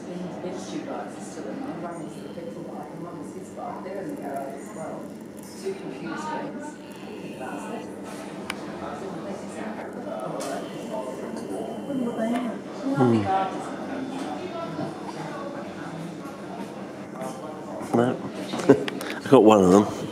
bench tube bikes to them. And one was the petrol bike and one was his bike. They're in the garage as well. Two computer screens. Bastard. Wouldn't what they have. No. I got one of them.